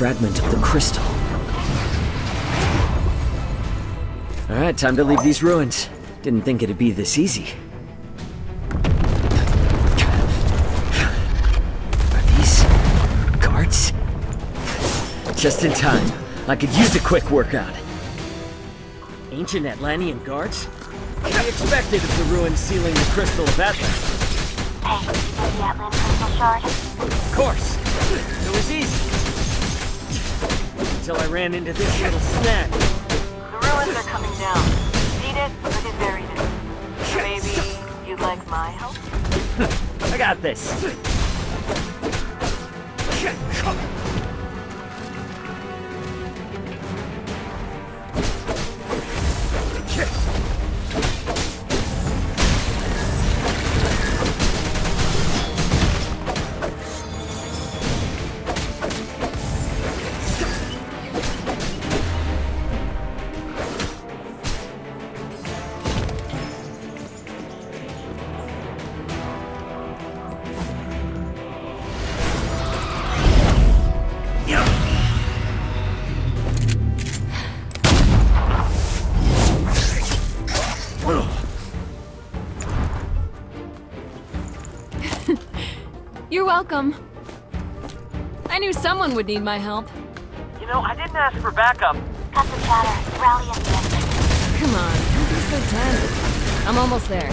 fragment of the crystal. Alright, time to leave these ruins. Didn't think it'd be this easy. Are these guards? Just in time. I could use a quick workout. Ancient Atlantean guards? To be expected of the ruins sealing the Crystal of Atlas. Hey, you know the Atlan crystal shard? Of course. It was easy. Until I ran into this little snag. The ruins are coming down. Need it, or get buried in it. Maybe you'd like my help? I got this. You're welcome. I knew someone would need my help. You know, I didn't ask for backup. Cut the chatter. Rally at the end. Come on, don't be so tense. I'm almost there.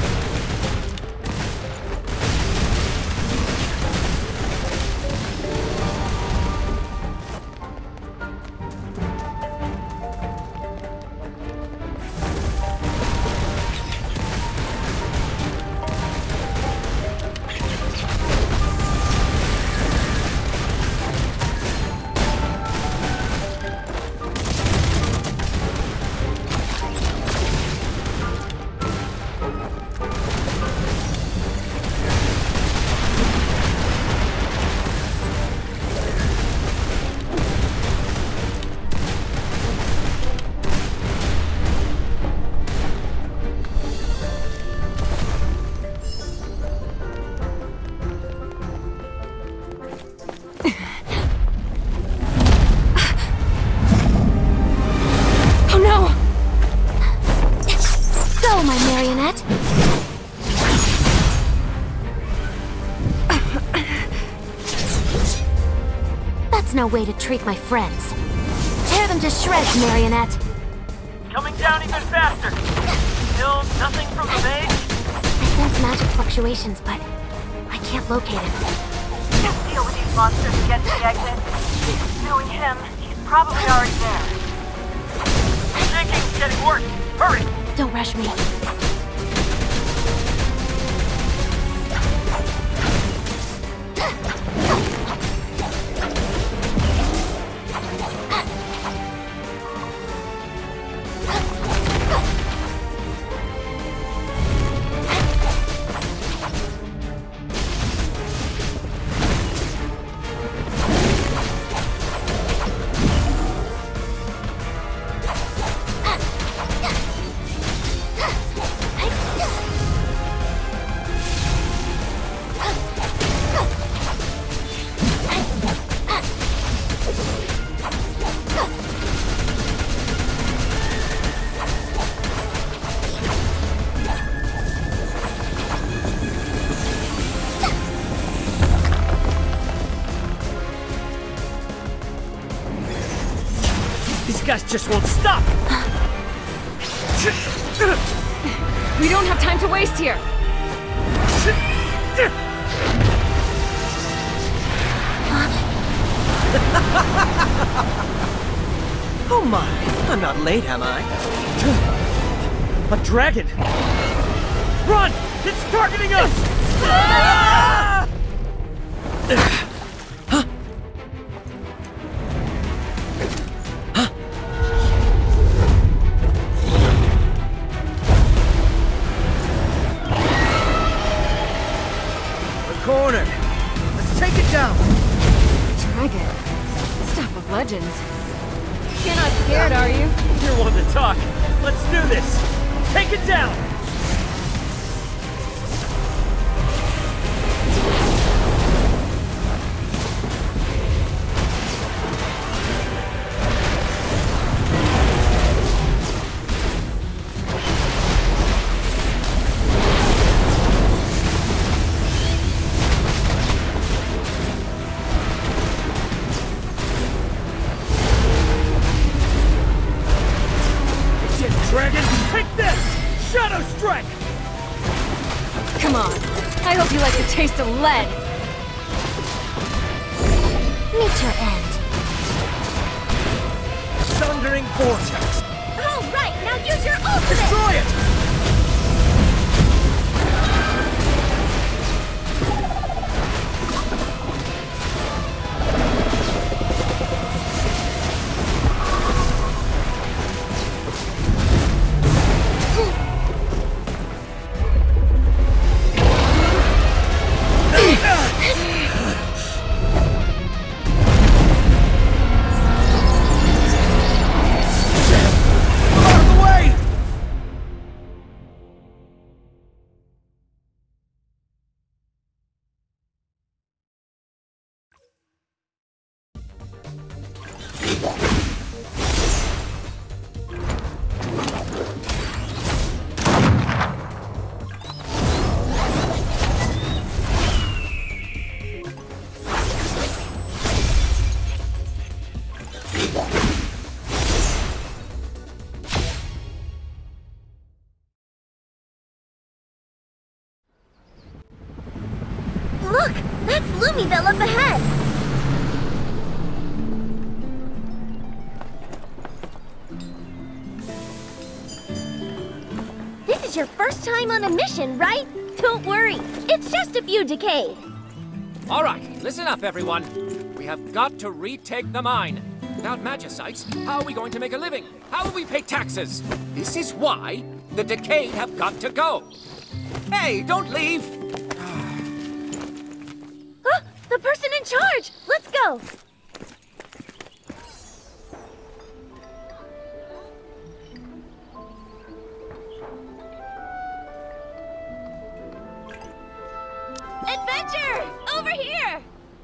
No way to treat my friends. Tear them to shreds, Marionette. Coming down even faster. Still nothing from the base? I sense magic fluctuations, but I can't locate it. Just deal with these monsters and get to the exit. Knowing him, he's probably already there. Shaking's getting worse. Hurry! Don't rush me. These guys just won't stop! We don't have time to waste here! Oh my, I'm not late, am I? A dragon! Run! It's targeting us! Ah! Corner. Let's take it down. Dragon. Stuff of legends. You're not scared, are you? You're one to talk. Let's do this. Take it down! Dragon, take this! Shadow Strike! Come on. I hope you like the taste of lead. Meet your end. Sundering Vortex. All right, now use your ultimate! Destroy it! Look! That's Lumiville up ahead! This is your first time on a mission, right? Don't worry, it's just a few decade. All right, listen up, everyone. We have got to retake the mine. Without magicites, how are we going to make a living? How will we pay taxes? This is why the Decade have got to go. Hey, don't leave! Oh, the person in charge! Let's go! Adventure! Over here!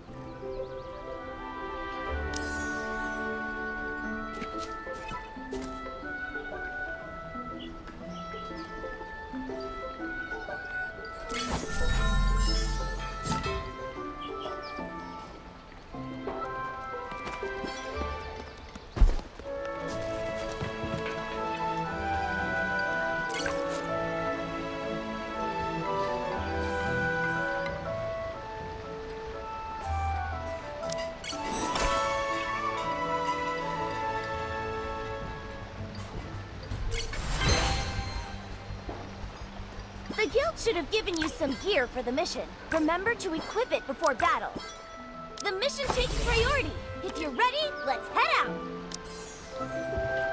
The guild should have given you some gear for the mission. Remember to equip it before battle. The mission takes priority. If you're ready, let's head out.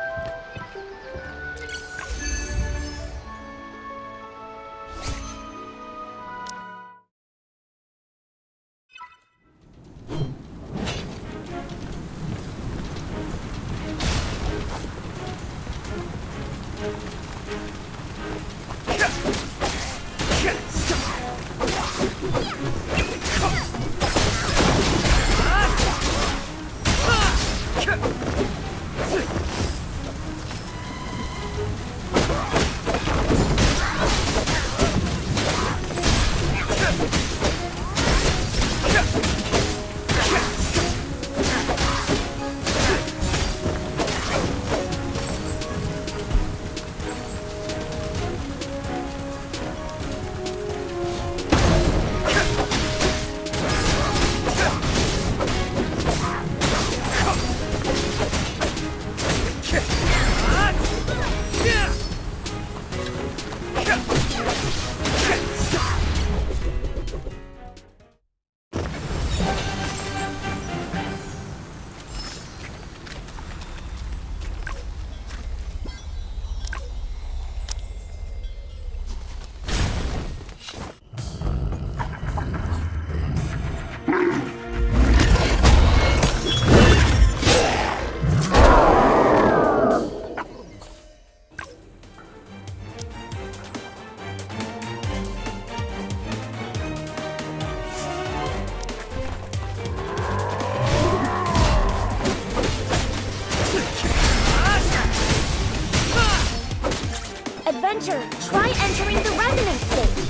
Adventure, try entering the resonance state.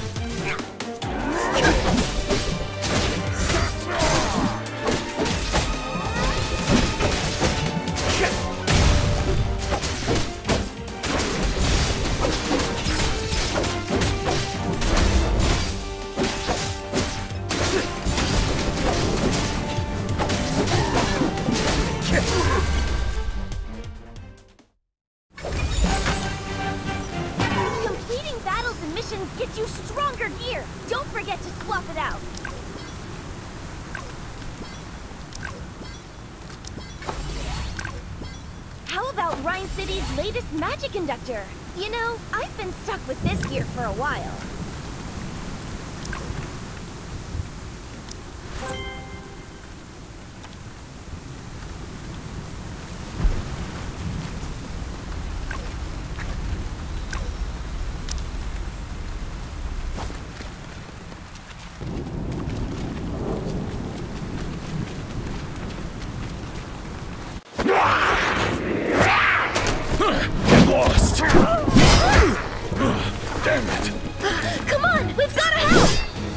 missions gets you stronger gear. Don't forget to swap it out. How about Rhyme City's latest magic conductor? You know, I've been stuck with this gear for a while. Get lost! Damn it! Come on, we've gotta help!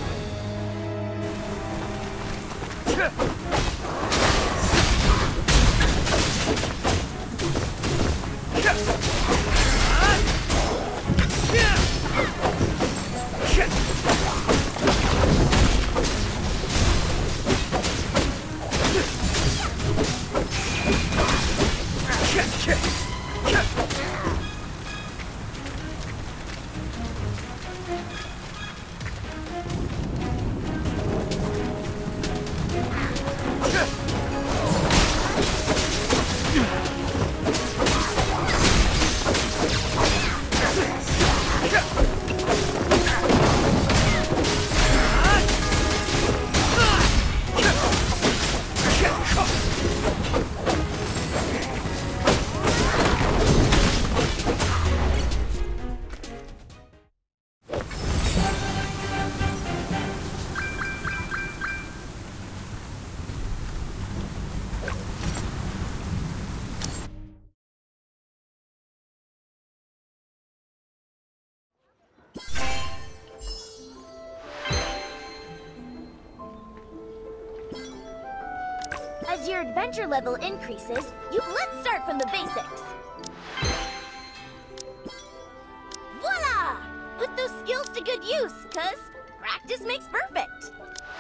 As your adventure level increases, let's start from the basics. Voila! Put those skills to good use, 'cause practice makes perfect.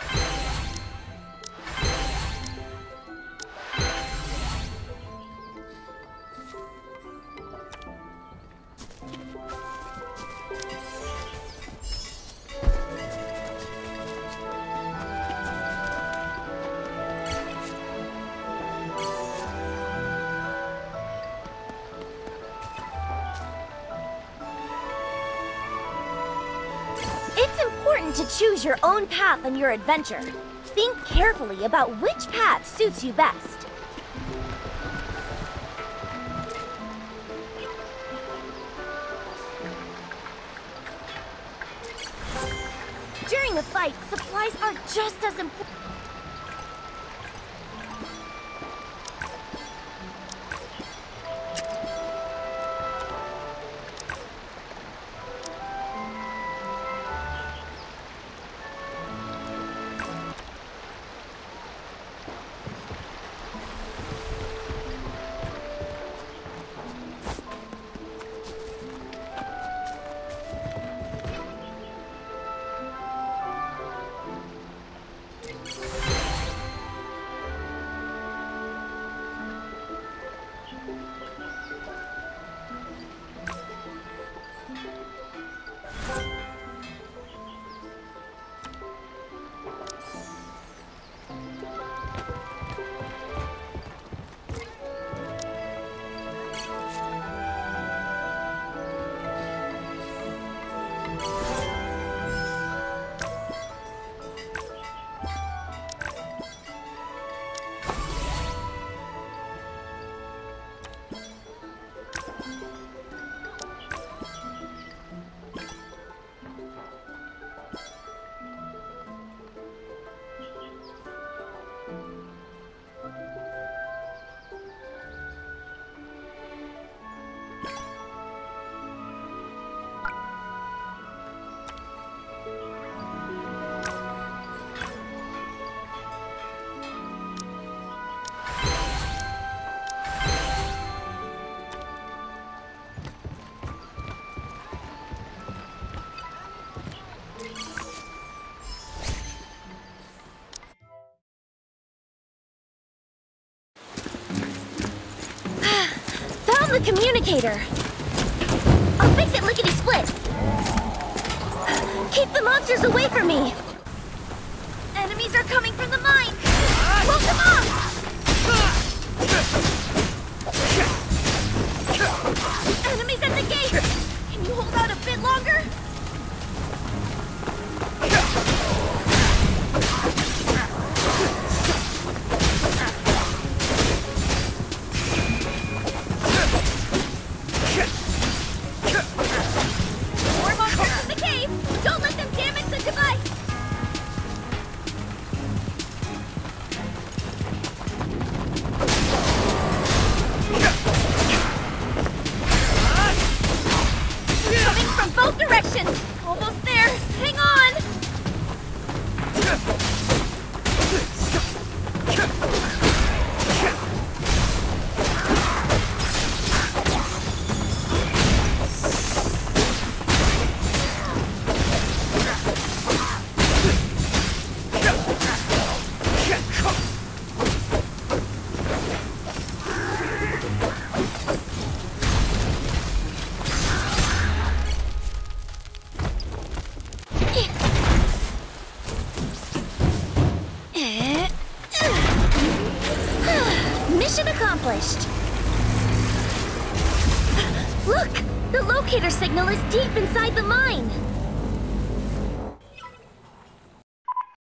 It's important to choose your own path on your adventure. Think carefully about which path suits you best. During the fight, supplies are just as important. Found the communicator. I'll fix it lickety-split. Keep the monsters away from me! Enemies are coming from the mine! Hold them off! Enemies at the gate! Can you hold out a bit longer? More monsters in the cave! Don't let them damage the device! Coming from both directions! Almost there! Hang on! Mission accomplished! Look! The locator signal is deep inside the mine!